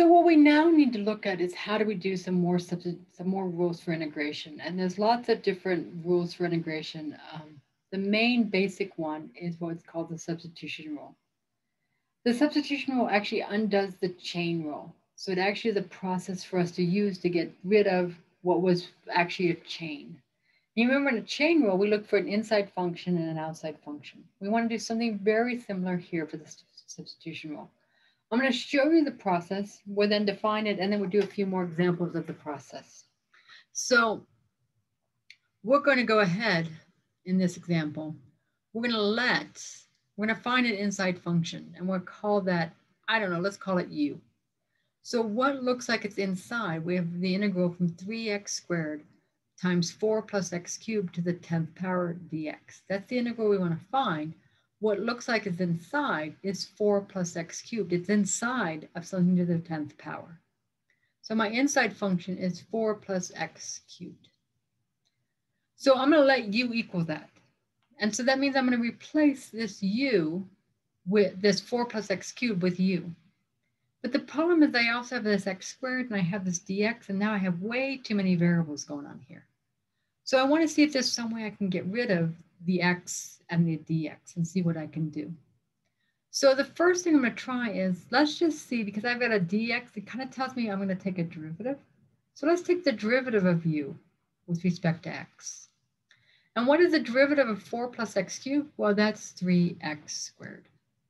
So what we now need to look at is how do we do some more rules for integration. And there's lots of different rules for integration. The main basic one is what's called the substitution rule. The substitution rule actually undoes the chain rule. So it actually is a process for us to use to get rid of what was actually a chain. You remember in a chain rule, we look for an inside function and an outside function. We want to do something very similar here for the substitution rule. I'm going to show you the process. We'll then define it, and then we'll do a few more examples of the process. So we're going to go ahead in this example. We're going to find an inside function, and we'll call that, I don't know, let's call it u. So what looks like it's inside, we have the integral from 3x squared times 4 plus x cubed to the 10th power dx. That's the integral we want to find. What looks like it's inside is 4 plus x cubed. It's inside of something to the 10th power. So my inside function is 4 plus x cubed. So I'm going to let u equal that. And so that means I'm going to replace this u with this 4 plus x cubed with u. But the problem is I also have this x squared and I have this dx, and now I have way too many variables going on here. So I want to see if there's some way I can get rid of the x and the dx and see what I can do. So the first thing I'm going to try is, let's just see, because I've got a dx, it kind of tells me I'm going to take a derivative. So let's take the derivative of u with respect to x. And what is the derivative of 4 plus x cubed? Well, that's 3x squared.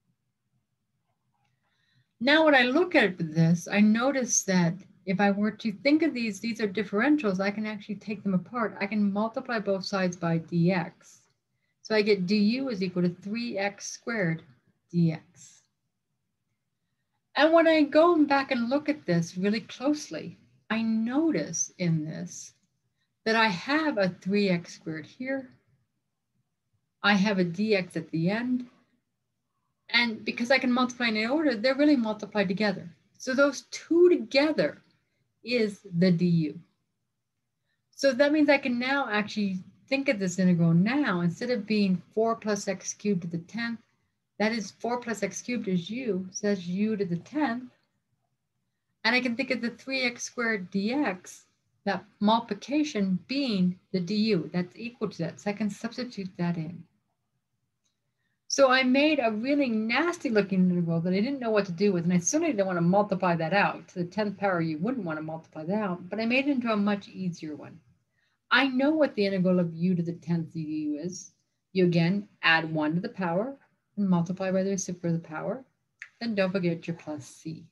Now when I look at this, I notice that if I were to think of these are differentials, I can actually take them apart. I can multiply both sides by dx. So I get du is equal to 3x squared dx. And when I go back and look at this really closely, I notice in this that I have a 3x squared here. I have a dx at the end. And because I can multiply in order, they're really multiplied together. So those two together is the du. So that means I can now actually think of this integral now, instead of being 4 plus x cubed to the 10th, that is 4 plus x cubed is u, so that's u to the 10th. And I can think of the 3x squared dx, that multiplication being the du, that's equal to that. So I can substitute that in. So I made a really nasty looking integral that I didn't know what to do with, and I certainly didn't want to multiply that out. To the 10th power, you wouldn't want to multiply that out, but I made it into a much easier one. I know what the integral of u to the 10th du is. You again add 1 to the power and multiply by the reciprocal of the power. Then don't forget your plus c.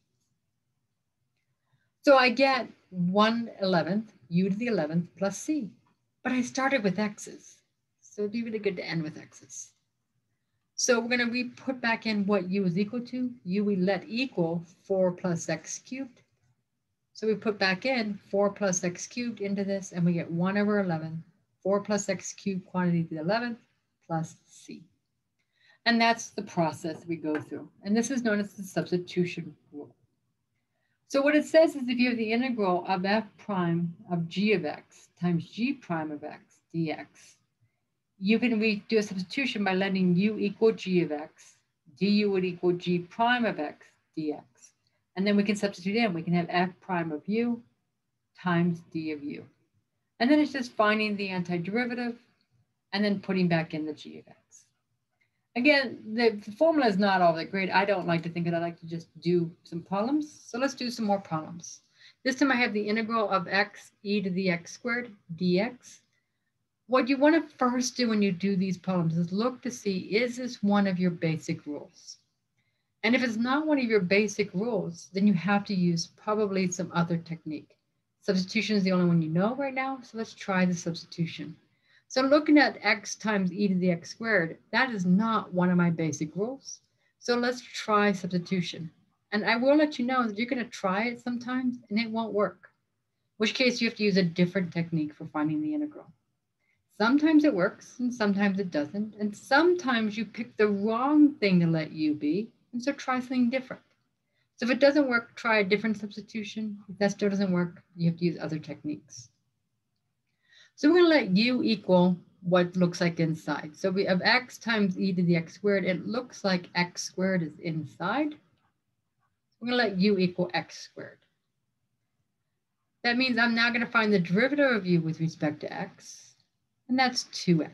So I get 1/11th, u to the 11th plus c. But I started with x's. So it'd be really good to end with x's. So we're going to put back in what u is equal to. U we let equal 4 plus x cubed. So we put back in 4 plus x cubed into this, and we get 1/11, 4 plus x cubed quantity to the 11th plus c. And that's the process we go through. And this is known as the substitution rule. So what it says is if you have the integral of f prime of g of x times g prime of x dx, you can do a substitution by letting u equal g of x, du would equal g prime of x dx. And then we can substitute in, we can have f prime of u times d of u. And then it's just finding the antiderivative and then putting back in the g of x. Again, the formula is not all that great. I don't like to think of it. I like to just do some problems. So let's do some more problems. This time I have the integral of x e to the x squared dx. What you want to first do when you do these problems is look to see, is this one of your basic rules? And if it's not one of your basic rules, then you have to use probably some other technique. Substitution is the only one you know right now, so let's try the substitution. So looking at x times e to the x squared, that is not one of my basic rules. So let's try substitution. And I will let you know that you're going to try it sometimes and it won't work, in which case you have to use a different technique for finding the integral. Sometimes it works and sometimes it doesn't. And sometimes you pick the wrong thing to let u be, and so try something different. So if it doesn't work, try a different substitution. If that still doesn't work, you have to use other techniques. So we're going to let u equal what looks like inside. So we have x times e to the x squared. It looks like x squared is inside. we're going to let u equal x squared. That means I'm now going to find the derivative of u with respect to x, and that's 2x.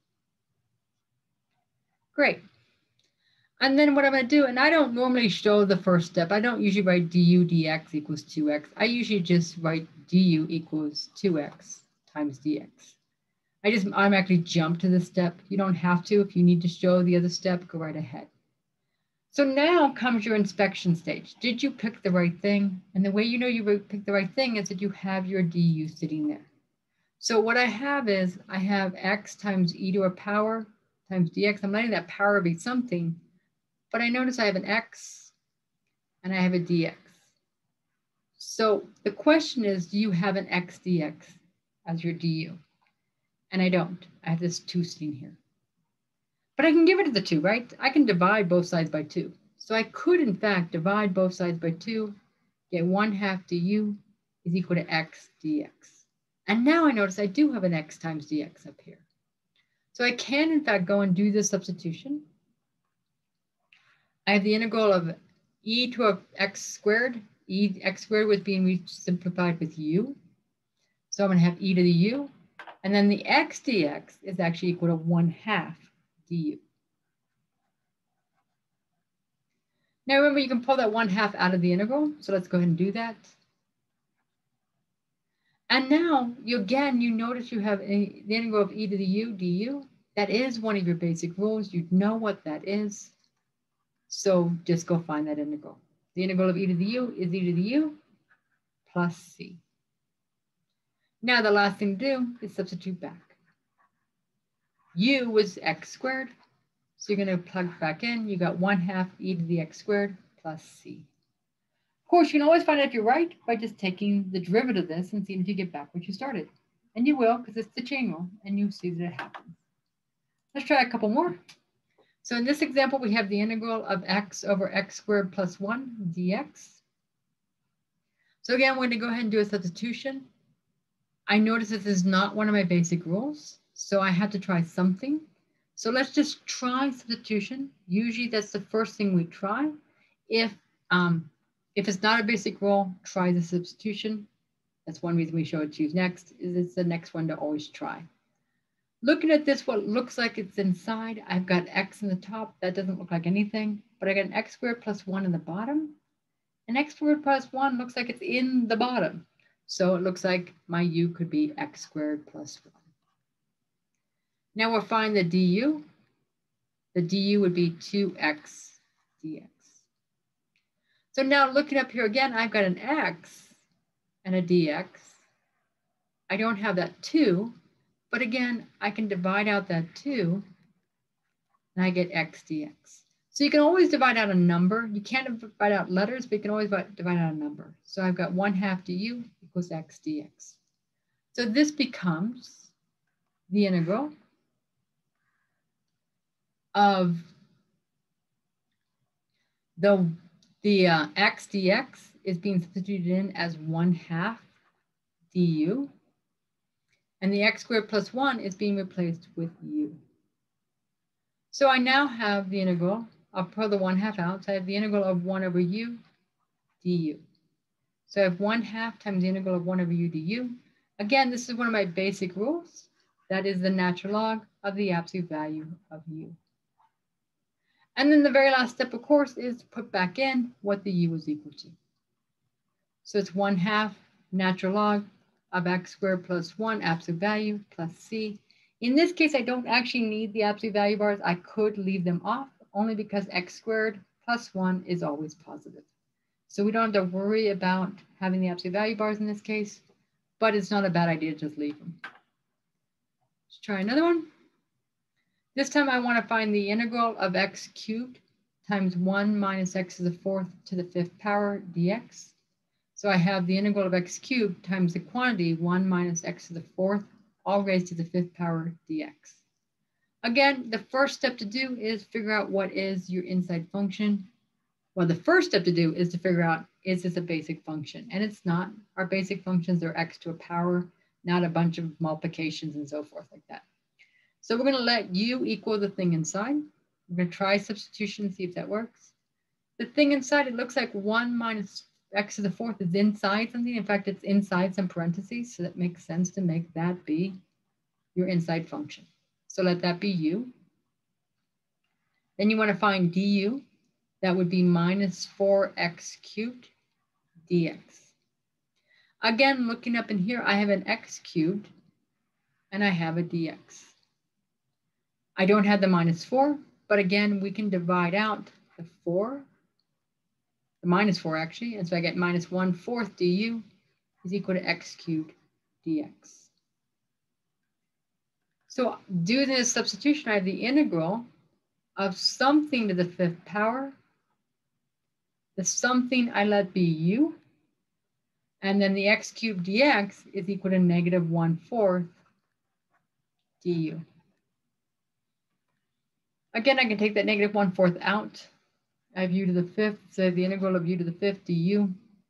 Great. And then what I'm going to do, and I don't normally show the first step. I don't usually write du dx equals 2x. I usually just write du equals 2x times dx. I just automatically jump to this step. You don't have to. If you need to show the other step, go right ahead. So now comes your inspection stage. Did you pick the right thing? And the way you know you picked the right thing is that you have your du sitting there. So what I have is I have x times e to a power times dx. I'm letting that power be something, but I notice I have an x and I have a dx. So the question is, do you have an x dx as your du? And I don't. I have this 2 sitting here. But I can give it to the 2, right? I can divide both sides by 2. So I could, in fact, divide both sides by 2, get 1/2 du is equal to x dx. And now I notice I do have an x times dx up here. So I can, in fact, go and do this substitution. I have the integral of e to x squared. X squared was being simplified with u. So I'm going to have e to the u. And then the x dx is actually equal to 1/2 du. Now remember, you can pull that 1/2 out of the integral. So let's go ahead and do that. And now, you notice you have the integral of e to the u du. That is one of your basic rules. You know what that is. So just go find that integral. The integral of e to the u is e to the u plus c. Now the last thing to do is substitute back. U was x squared. So you're going to plug back in. You got 1/2 e to the x squared plus c. Of course, you can always find out if you're right by just taking the derivative of this and seeing if you get back what you started. And you will, because it's the chain rule, and you see that it happens. Let's try a couple more. So in this example, we have the integral of x over x squared plus 1 dx. So again, I'm going to go ahead and do a substitution. I notice this is not one of my basic rules, so I had to try something. So let's just try substitution. Usually that's the first thing we try. If it's not a basic rule, try the substitution. That's one reason we show it choose next, is it's the next one to always try. Looking at this, what looks like it's inside, I've got x in the top. That doesn't look like anything, but I got an x squared plus 1 in the bottom. And x squared plus 1 looks like it's in the bottom. So it looks like my u could be x squared plus 1. Now we'll find the du. The du would be 2x dx. So now looking up here again, I've got an x and a dx. I don't have that 2, but again, I can divide out that 2 and I get x dx. So you can always divide out a number. You can't divide out letters, but you can always divide out a number. So I've got 1/2 du equals x dx. So this becomes the integral of the x dx is being substituted in as 1/2 du, and the x squared plus 1 is being replaced with u. So I now have the integral. I'll pull the 1/2 out. So I have the integral of 1 over u du. So I have 1/2 times the integral of 1 over u du. Again, this is one of my basic rules. That is the natural log of the absolute value of u. And then the very last step, of course, is to put back in what the u is equal to. So it's 1/2 natural log of x squared plus 1 absolute value plus c. In this case, I don't actually need the absolute value bars. I could leave them off only because x squared plus 1 is always positive. So we don't have to worry about having the absolute value bars in this case, but it's not a bad idea to just leave them. Let's try another one. This time I want to find the integral of x cubed times 1 minus x to the 4th to the 5th power dx. So I have the integral of x cubed times the quantity 1 minus x to the 4th, all raised to the 5th power dx. Again, the first step to do is figure out what is your inside function. Well, the first step to do is to figure out, is this a basic function? And it's not. Our basic functions are x to a power, not a bunch of multiplications and so forth like that. So we're going to let u equal the thing inside. We're going to try substitution and see if that works. The thing inside, it looks like 1 minus x to the fourth is inside something. In fact, it's inside some parentheses, so that makes sense to make that be your inside function. So let that be u. Then you want to find du. That would be minus 4x cubed dx. Again, looking up in here, I have an x cubed and I have a dx. I don't have the minus 4, but again, we can divide out the 4, the minus 4 actually, and so I get minus 1/4 du is equal to x cubed dx. So doing this substitution, I have the integral of something to the 5th power. The something I let be u, and then the x cubed dx is equal to negative 1/4 du. Again, I can take that negative 1/4 out. I have u to the 5th, so the integral of u to the 5th du.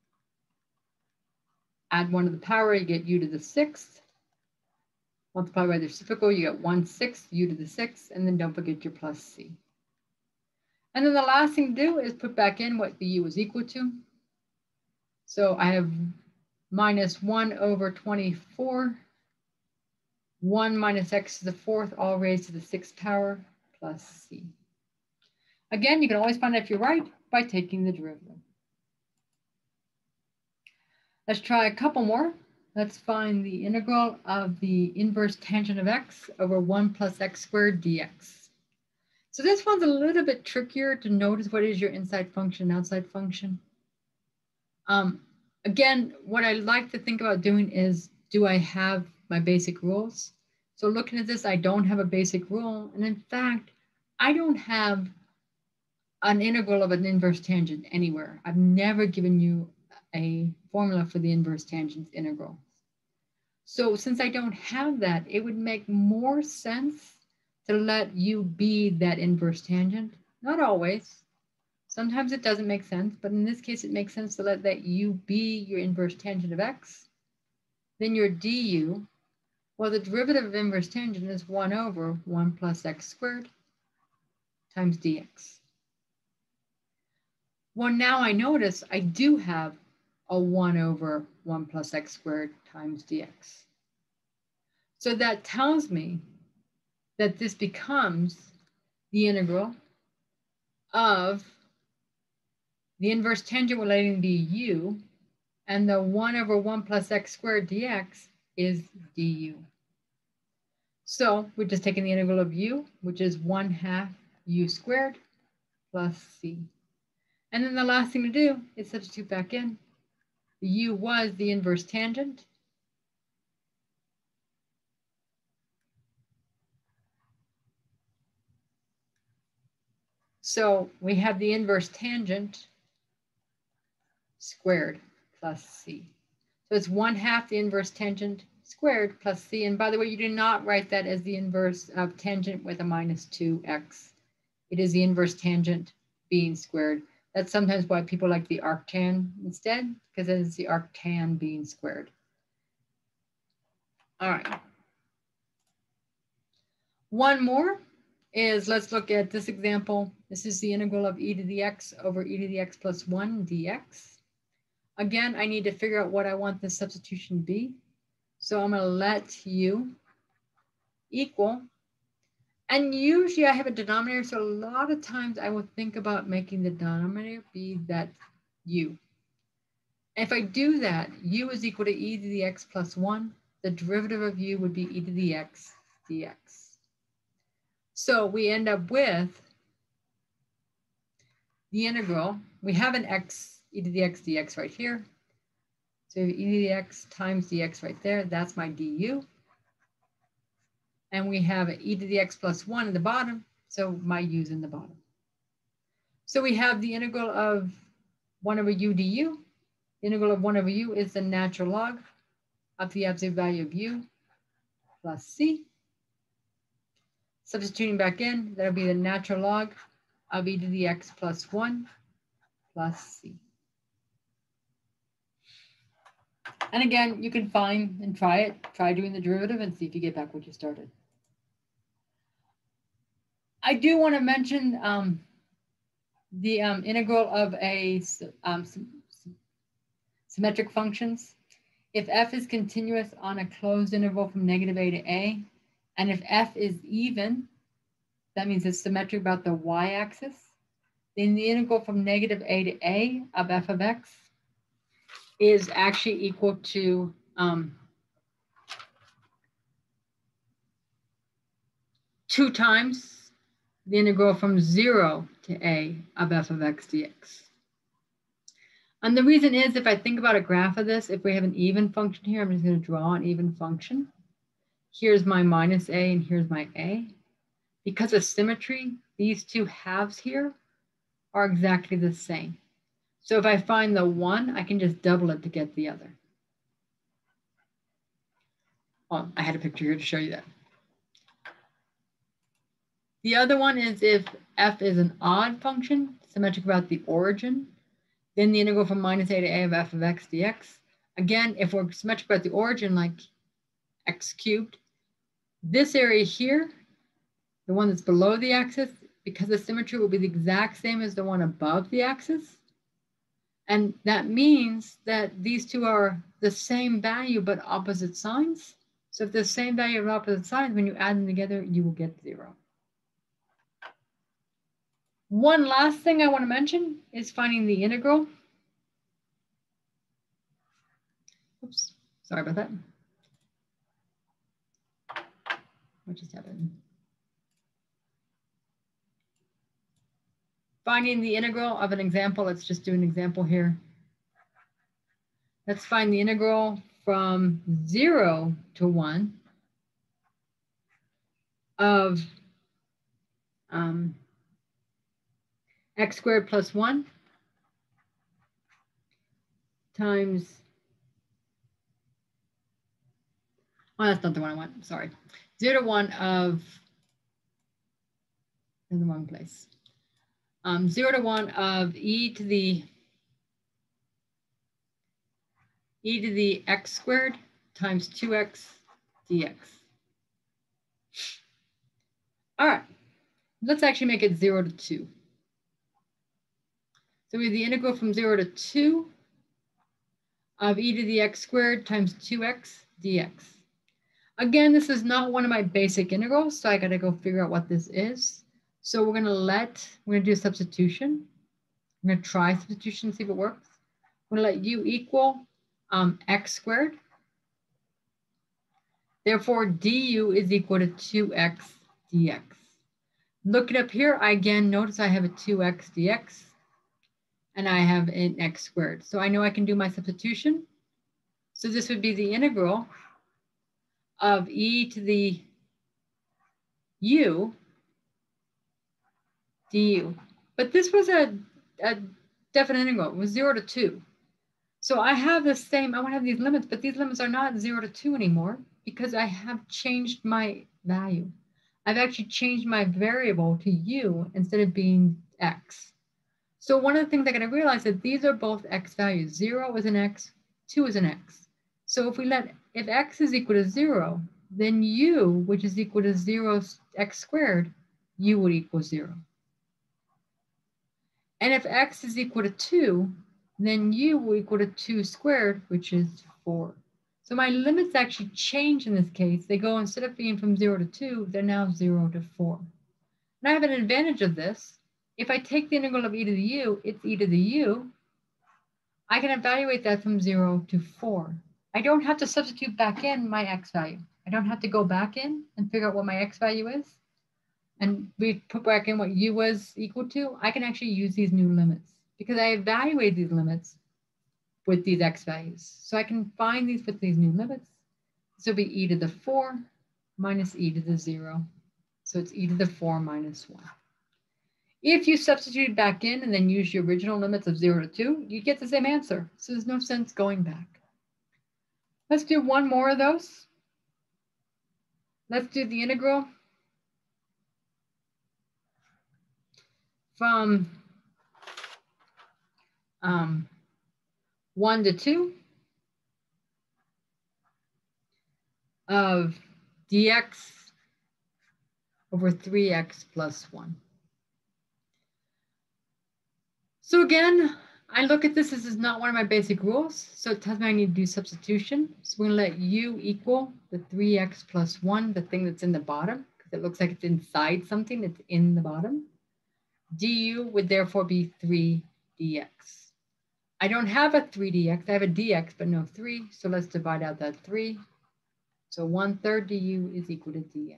Add 1 to the power, you get u to the 6th. Multiply by the reciprocal, you get 1/6 u to the 6th, and then don't forget your plus c. And then the last thing to do is put back in what the u is equal to. So I have minus 1/24, 1 minus x to the 4th, all raised to the 6th power, plus c. Again, you can always find out if you're right by taking the derivative. Let's try a couple more. Let's find the integral of the inverse tangent of x over 1 plus x squared dx. So this one's a little bit trickier to notice what is your inside function and outside function. Again, what I like to think about doing is, do I have my basic rules? So looking at this, I don't have a basic rule. And in fact, I don't have an integral of an inverse tangent anywhere. I've never given you a formula for the inverse tangent integral. So since I don't have that, it would make more sense to let u be that inverse tangent. Not always. Sometimes it doesn't make sense, but in this case, it makes sense to let that u be your inverse tangent of x. Then your du, well, the derivative of inverse tangent is 1 over 1 plus x squared times dx. Well, now I notice I do have a 1 over 1 plus x squared times dx. So that tells me that this becomes the integral of the inverse tangent relating to u, and the 1 over 1 plus x squared dx is du. So we're just taking the integral of u, which is 1/2 u squared plus c. And then the last thing to do is substitute back in. The u was the inverse tangent. So we have the inverse tangent squared plus c. So it's 1/2 the inverse tangent squared plus c. And by the way, you do not write that as the inverse of tangent with a minus 2x. It is the inverse tangent being squared. That's sometimes why people like the arctan instead, because it is the arctan being squared. All right. One more is, let's look at this example. This is the integral of e to the x over e to the x plus 1 dx. Again, I need to figure out what I want this substitution to be. So I'm going to let u equal. And usually I have a denominator, so a lot of times I will think about making the denominator be that u. And if I do that, u is equal to e to the x plus 1. The derivative of u would be e to the x dx. So we end up with the integral. We have an x, e to the x dx right here. So e to the x times dx right there. That's my du. And we have e to the x plus 1 at the bottom, so my u's in the bottom. So we have the integral of 1 over u du. The integral of 1 over u is the natural log of the absolute value of u plus c. Substituting back in, that'll be the natural log of e to the x plus 1 plus c. And again, you can find and try it. Try doing the derivative and see if you get back what you started. I do want to mention the integral of a symmetric functions. If f is continuous on a closed interval from negative a to a, and if f is even, that means it's symmetric about the y-axis, then the integral from negative a to a of f of x is actually equal to 2 times the integral from 0 to a of f of x dx. And the reason is, if I think about a graph of this, if we have an even function here, I'm just going to draw an even function. Here's my minus a and here's my a. Because of symmetry, these two halves here are exactly the same. So if I find the one, I can just double it to get the other. Oh, I had a picture here to show you that. The other one is if f is an odd function, symmetric about the origin, then the integral from minus a to a of f of x dx. Again, if we're symmetric about the origin, like x cubed, this area here, the one that's below the axis, because the symmetry will be the exact same as the one above the axis. And that means that these two are the same value, but opposite signs. So if they're the same value of opposite signs, when you add them together, you will get 0. One last thing I want to mention is finding the integral. Oops, sorry about that. What just happened? Finding the integral of an example. Let's just do an example here. Let's find the integral from 0 to 1 of x squared plus 1 times, oh, that's not the one I want, sorry. 0 to 1 of, in the wrong place. 0 to 1 of e to the x squared times 2x dx. All right, let's actually make it 0 to 2. So we have the integral from 0 to 2 of e to the x squared times 2x dx. Again, this is not one of my basic integrals, so I got to go figure out what this is. So we're going to do substitution. I'm going to try substitution, see if it works. I'm going to let u equal x squared. Therefore, du is equal to 2x dx. Looking up here, I again notice I have a 2x dx, and I have an x squared. So I know I can do my substitution. So this would be the integral of e to the u du. But this was a definite integral. It was 0 to 2. So I have the same, I want to have these limits, but these limits are not 0 to 2 anymore because I have changed my value. I've actually changed my variable to u instead of being x. So one of the things I got to realize is that these are both x values. 0 is an x, 2 is an x. So if x is equal to 0, then u, which is equal to 0 x squared, u would equal 0. And if x is equal to 2, then u will equal to 2 squared, which is 4. So my limits actually change in this case. They go, instead of being from 0 to 2, they're now 0 to 4. And I have an advantage of this. If I take the integral of e to the u, it's e to the u. I can evaluate that from 0 to 4. I don't have to substitute back in my x value. I don't have to go back in and figure out what my x value is. And we put back in what u was equal to. I can actually use these new limits because I evaluate these limits with these x values. So I can find these with these new limits. This will be e to the 4 minus e to the 0. So it's e to the 4 minus 1. If you substitute back in and then use your original limits of 0 to 2, you get the same answer. So there's no sense going back. Let's do one more of those. Let's do the integral from 1 to 2 of dx over 3x plus 1. So again, I look at this is not one of my basic rules. So it tells me I need to do substitution. So we're gonna let u equal the 3x plus 1, the thing that's in the bottom, because it looks like it's inside something that's in the bottom. Du would therefore be 3 dx. I don't have a 3 dx, I have a dx, but no 3. So let's divide out that 3. So 1/3 du is equal to dx.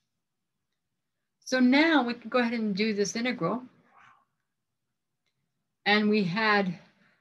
So now we can go ahead and do this integral. And we had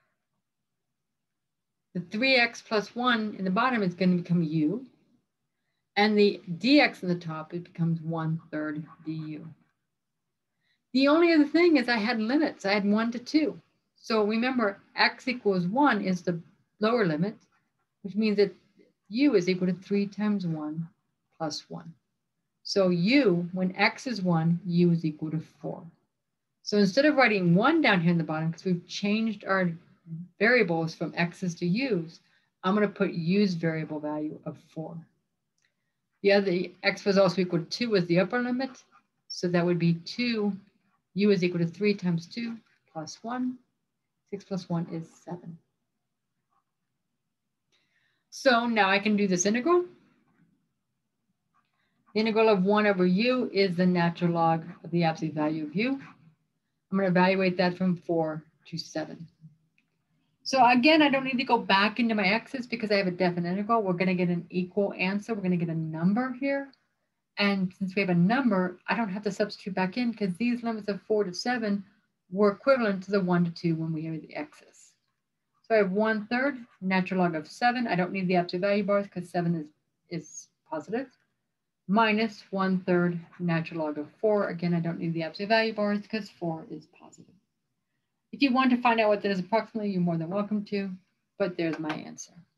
the 3x plus 1 in the bottom is going to become u. And the dx in the top, it becomes 1/3 du. The only other thing is I had limits. I had 1 to 2. So remember, x equals 1 is the lower limit, which means that u is equal to 3 times 1 plus 1. So u, when x is 1, u is equal to 4. So instead of writing 1 down here in the bottom, because we've changed our variables from x's to u's, I'm going to put u's variable value of 4. The other x was also equal to 2 as the upper limit. So that would be 2, u is equal to 3 times 2 plus 1. 6 plus 1 is 7. So now I can do this integral. The integral of 1 over u is the natural log of the absolute value of u. I'm going to evaluate that from 4 to 7. So again, I don't need to go back into my x's because I have a definite integral. We're going to get an equal answer. We're going to get a number here. And since we have a number, I don't have to substitute back in because these limits of 4 to 7 were equivalent to the 1 to 2 when we have the x's. So I have 1/3 natural log of 7. I don't need the absolute value bars because 7 is positive. Minus 1/3 natural log of 4. Again, I don't need the absolute value bars because 4 is positive. If you want to find out what that is approximately, you're more than welcome to, but there's my answer.